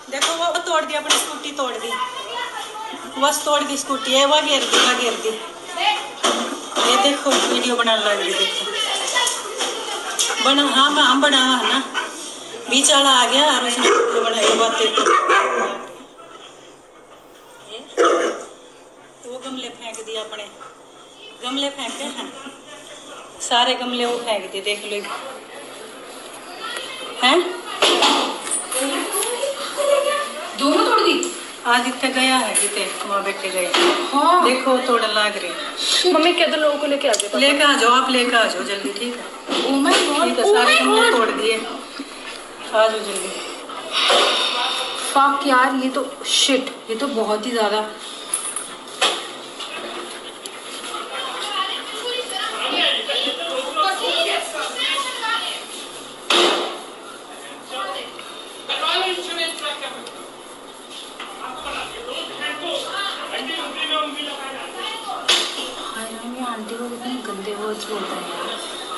देखो वो तोड़ दी, अपनी स्कूटी तोड़ दी, बस तोड़ दी स्कूटी है, वह गिर दी, वह गिर दी। ये देखो वीडियो बनाने लग रही, देखो बना। हाँ मैं हम बनावा है ना, बीच वाला आ गया और उसने वीडियो बनाई। बात देखो, तो वो गमले फेंक दिए, अपने गमले फेंके हैं, सारे गमले वो फेंक दिए, देख लो हैं। दोनों तोड़ दी। आदित्य गया है, जीते वहाँ बेटे गए। हाँ देखो तोड़ लाग रही। मम्मी कहते लोगों को लेके आ जाओ, लेके आ जाओ, आप लेके आ जाओ जल्दी, ठीक है। ओ माय गॉड, ठीक है, सारे गमले तोड़ दिए, आ जाओ जल्दी। फक यार, ये तो शिट, ये तो बहुत ही ज्यादा। आंटी को कितने गंदे वर्ड्स बोलते हैं यार।